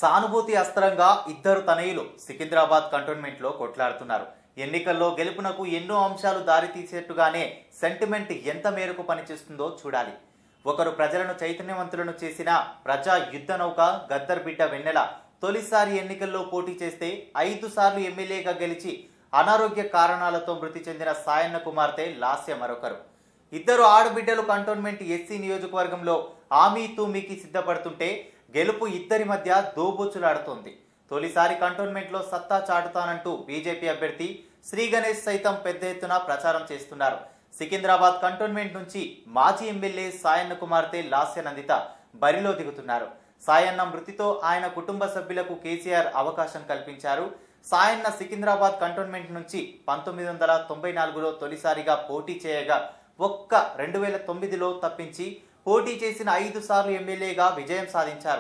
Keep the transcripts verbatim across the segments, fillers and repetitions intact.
సానుభూతి అస్త్రంగా ఇద్దరు తనయులు సికింద్రాబాద్ కంటోన్మెంట్ లో కొట్లాడుతున్నారు. ఎన్నికల్లో గెలుపునకు ఎన్నో అంశాలు దారితీసేట్టుగానే సెంటిమెంట్ ఎంత మేరకు పనిచేస్తుందో చూడాలి. ఒకరు ప్రజలను చైతన్యవంతులను చేసిన ప్రజా యుద్ధ నౌక గద్దర్ బిడ్డ వెన్నెల తొలిసారి ఎన్నికల్లో పోటీ చేస్తే ఐదు సార్లు ఎమ్మెల్యేగా గెలిచి అనారోగ్య కారణాలతో మృతి చెందిన సాయన్న కుమార్తె లాస్య మరొకరు. ఇద్దరు ఆడబిడ్డలు కంటోన్మెంట్ ఎస్సీ నియోజకవర్గంలో ఆమీ తూమీకి సిద్ధపడుతుంటే గెలుపు ఇద్దరి మధ్య దోబూచులాడుతోంది. తొలిసారి కంటోన్మెంట్ లో సత్తా చాటుతానంటూ బీజేపీ అభ్యర్థి శ్రీ గణేష్ సైతం పెద్ద ఎత్తున ప్రచారం చేస్తున్నారు. సికింద్రాబాద్ కంటోన్మెంట్ నుంచి మాజీ ఎమ్మెల్యే సాయన్న కుమార్తె లాస్య నందిత బరిలో దిగుతున్నారు. సాయన్న మృతితో ఆయన కుటుంబ సభ్యులకు కేసీఆర్ అవకాశం కల్పించారు. సాయన్న సికింద్రాబాద్ కంటోన్మెంట్ నుంచి పంతొమ్మిది వందల తొంభై నాలుగులో తొలిసారిగా పోటీ చేయగా ఒక్క రెండు వేల తొమ్మిదిలో తప్పించి పోటీ చేసిన ఐదు సార్లు ఎమ్మెల్యేగా విజయం సాధించారు.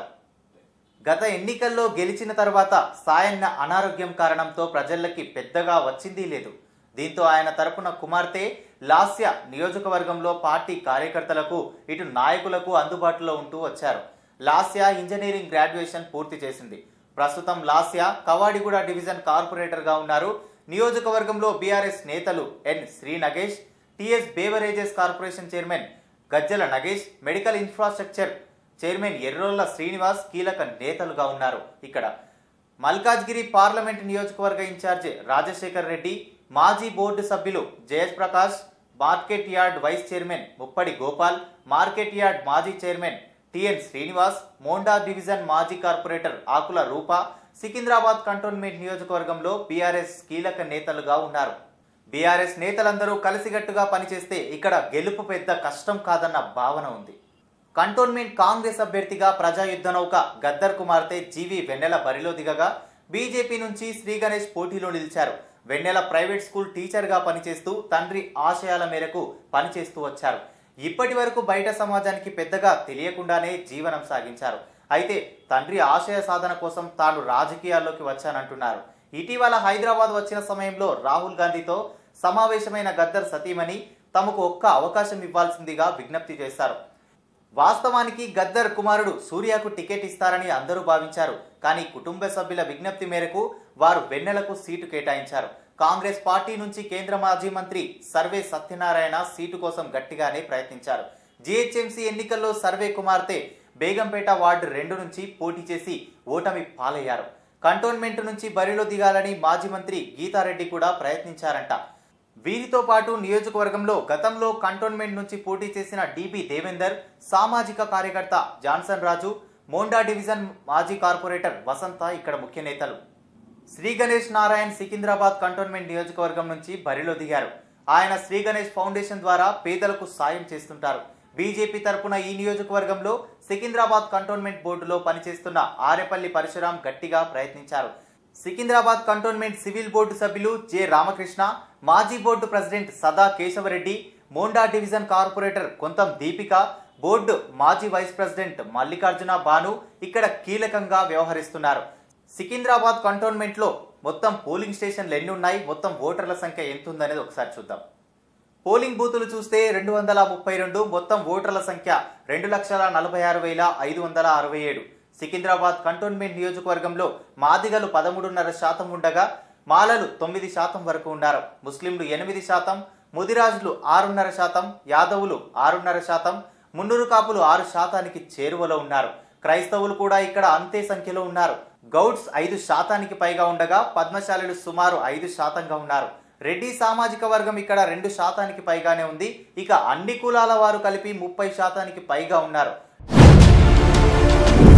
గత ఎన్నికల్లో గెలిచిన తర్వాత సాయన్న అనారోగ్యం కారణంతో ప్రజలకి పెద్దగా వచ్చింది లేదు. దీంతో ఆయన తరపున కుమార్తె లాస్య నియోజకవర్గంలో పార్టీ కార్యకర్తలకు ఇటు నాయకులకు అందుబాటులో ఉంటూ వచ్చారు. లాస్య ఇంజనీరింగ్ గ్రాడ్యుయేషన్ పూర్తి చేసింది. ప్రస్తుతం లాస్య కవాడిగూడ డివిజన్ కార్పొరేటర్ గా ఉన్నారు. నియోజకవర్గంలో బీఆర్ఎస్ నేతలు N Sri Nagesh, TS beverages corporation chairman Gajjala Nagesh, medical infrastructure chairman Errolla Srinivas కీలక నేతలుగా ఉన్నారు. ఇక్కడ మల్కాజ్గిరి పార్లమెంట్ నియోజకవర్గ ఇన్ఛార్జి రాజశేఖర్ రెడ్డి, మాజీ బోర్డు సభ్యులు Jayaprakash, market yard vice chairman Muppadi Gopal, market yard మాజీ chairman TN Srinivas, Monda division మాజీ కార్పొరేటర్ ఆకుల రూప సికింద్రాబాద్ కంటోన్మెంట్ నియోజకవర్గంలో బీఆర్ఎస్ కీలక నేతలుగా ఉన్నారు. బీఆర్ఎస్ నేతలందరూ కలిసికట్టుగా పనిచేస్తే ఇక్కడ గెలుపు పెద్ద కష్టం కాదన్న భావన ఉంది. కంటోన్మెంట్ కాంగ్రెస్ అభ్యర్థిగా ప్రజాయుద్ధ నౌక గద్దర్ కుమార్తె జీవి వెన్నెల బరిలో దిగగా బీజేపీ నుంచి శ్రీ గణేష్ పోటీలో నిలిచారు. వెన్నెల ప్రైవేట్ స్కూల్ టీచర్ గా పనిచేస్తూ తండ్రి ఆశయాల మేరకు పనిచేస్తూ వచ్చారు. ఇప్పటి వరకు బయట సమాజానికి పెద్దగా తెలియకుండానే జీవనం సాగించారు. అయితే తండ్రి ఆశయ సాధన కోసం తాను రాజకీయాల్లోకి వచ్చానంటున్నారు. ఇటీవల హైదరాబాద్ వచ్చిన సమయంలో రాహుల్ గాంధీతో సమావేశమైన గద్దర్ సతీమణి తమకు ఒక్క అవకాశం ఇవ్వాల్సిందిగా విజ్ఞప్తి చేశారు. వాస్తవానికి గద్దర్ కుమారుడు సూర్యకు టికెట్ ఇస్తారని అందరూ భావించారు. కానీ కుటుంబ సభ్యుల విజ్ఞప్తి మేరకు వారు వెన్నెలకు సీటు కేటాయించారు. కాంగ్రెస్ పార్టీ నుంచి కేంద్ర మాజీ మంత్రి సర్వే సత్యనారాయణ సీటు కోసం గట్టిగానే ప్రయత్నించారు. జీహెచ్ఎంసీ ఎన్నికల్లో సర్వే కుమార్తె బేగంపేట వార్డు రెండు నుంచి పోటీ చేసి ఓటమి పాలయ్యారు. కంటోన్మెంట్ నుంచి బరిలో దిగాలని మాజీ మంత్రి గీతారెడ్డి కూడా ప్రయత్నించారంట. వీరితో పాటు నియోజకవర్గంలో గతంలో కంటోన్మెంట్ నుంచి పోటీ చేసిన డిబి దేవేందర్, సామాజిక కార్యకర్త జాన్సన్ రాజు, మోండా డివిజన్ మాజీ కార్పొరేటర్ వసంత ఇక్కడ ముఖ్య నేతలు. శ్రీ గణేష్ నారాయణ్ సికింద్రాబాద్ కంటోన్మెంట్ నియోజకవర్గం నుంచి బరిలో దిగారు. ఆయన శ్రీ గణేష్ ఫౌండేషన్ ద్వారా పేదలకు సాయం చేస్తుంటారు. బీజేపీ తరపున ఈ నియోజకవర్గంలో సికింద్రాబాద్ కంటోన్మెంట్ బోర్డులో పనిచేస్తున్న ఆరేపల్లి పరశురాం గట్టిగా ప్రయత్నించారు. సికింద్రాబాద్ కంటోన్మెంట్ సివిల్ బోర్డు సభ్యులు జె రామకృష్ణ, మాజీ board president Sada Keshava Reddy, Monda division corporator Kontham Deepika, board మాజీ వైస్ ప్రెసిడెంట్ మల్లికార్జున భాను ఇక్కడ కీలకంగా వ్యవహరిస్తున్నారు. సికింద్రాబాద్ కంటోన్మెంట్ లో మొత్తం పోలింగ్ స్టేషన్లు ఎన్ని ఉన్నాయి, మొత్తం ఓటర్ల సంఖ్య ఎంత ఉందనేది ఒకసారి చూద్దాం. పోలింగ్ బూతులు చూస్తే రెండు వందల ముప్పై రెండు, మొత్తం ఓటర్ల సంఖ్య రెండు లక్షల నలభై ఆరు వేల ఐదు వందల అరవై ఏడు. సికింద్రాబాద్ కంటోన్మెంట్ నియోజకవర్గంలో మాదిగలు పదమూడున్నర శాతం ఉండగా మాలలు తొమ్మిది శాతం వరకు ఉన్నారు. ముస్లింలు ఎనిమిది శాతం, ముదిరాజులు ఆరున్నర శాతం, యాదవులు ఆరున్నర శాతం, మున్నూరు కాపులు ఆరు శాతానికి చేరువలో ఉన్నారు. క్రైస్తవులు కూడా ఇక్కడ అంతే సంఖ్యలో ఉన్నారు. గౌడ్స్ ఐదు శాతానికి పైగా ఉండగా పద్మశాలులు సుమారు ఐదు శాతంగా ఉన్నారు. రెడ్డి సామాజిక వర్గం ఇక్కడ రెండు శాతానికి పైగానే ఉంది. ఇక అన్ని కులాల వారు కలిపి ముప్పై శాతానికి పైగా ఉన్నారు.